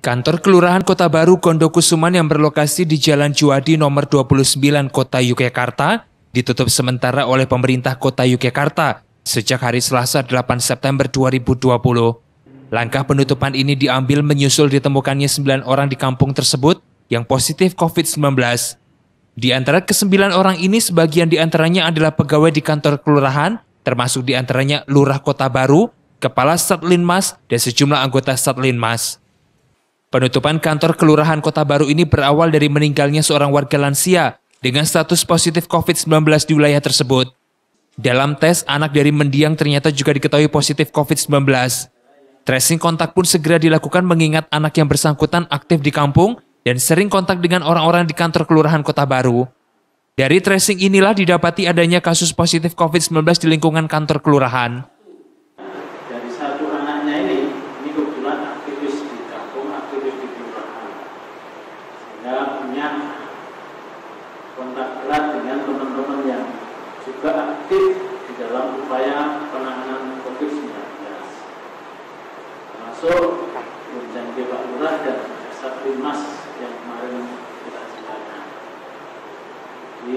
Kantor Kelurahan Kota Baru Gondokusuman yang berlokasi di Jalan Juwadi nomor 29 Kota Yogyakarta ditutup sementara oleh pemerintah Kota Yogyakarta sejak hari Selasa 8 September 2020. Langkah penutupan ini diambil menyusul ditemukannya 9 orang di kampung tersebut yang positif COVID-19. Di antara ke-9 orang ini sebagian di antaranya adalah pegawai di kantor kelurahan, termasuk di antaranya Lurah Kota Baru, Kepala Satlinmas, dan sejumlah anggota Satlinmas. Penutupan kantor Kelurahan Kota Baru ini berawal dari meninggalnya seorang warga lansia dengan status positif COVID-19 di wilayah tersebut. Dalam tes, anak dari mendiang ternyata juga diketahui positif COVID-19. Tracing kontak pun segera dilakukan mengingat anak yang bersangkutan aktif di kampung dan sering kontak dengan orang-orang di kantor Kelurahan Kota Baru. Dari tracing inilah didapati adanya kasus positif COVID-19 di lingkungan kantor kelurahan. Dari satu anaknya ini kebetulan aktivis di kampung, aktivis di kelurahan. Sehingga punya kontak erat dengan teman-teman yang juga aktif di dalam upaya penanganan COVID-19. Termasuk Gunjang Pak Lurah dan Satlinmas yang kemarin kita jelaskan. Di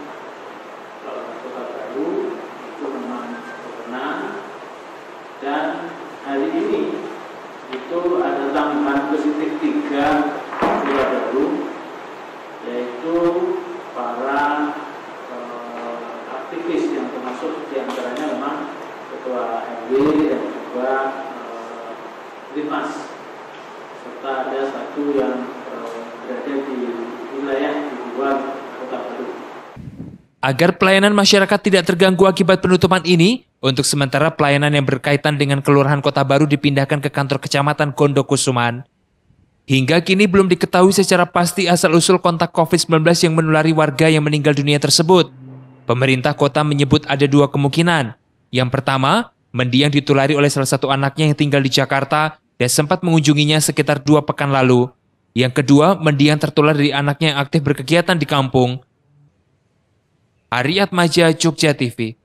Kota Baru itu memang berkenan, dan hari ini itu ada tambahan positif 3 Kota Baru, yaitu para aktivis yang termasuk diantaranya memang Ketua RW dan juga Limas, serta ada satu yang berada di wilayah di luar Kota Baru. Agar pelayanan masyarakat tidak terganggu akibat penutupan ini, untuk sementara pelayanan yang berkaitan dengan Kelurahan Kota Baru dipindahkan ke kantor Kecamatan Gondokusuman. Hingga kini belum diketahui secara pasti asal-usul kontak COVID-19 yang menulari warga yang meninggal dunia tersebut. Pemerintah kota menyebut ada 2 kemungkinan. Yang pertama, mendiang ditulari oleh salah satu anaknya yang tinggal di Jakarta dan sempat mengunjunginya sekitar 2 pekan lalu. Yang kedua, mendiang tertular dari anaknya yang aktif berkegiatan di kampung. Ari Atmaja, Jogja TV.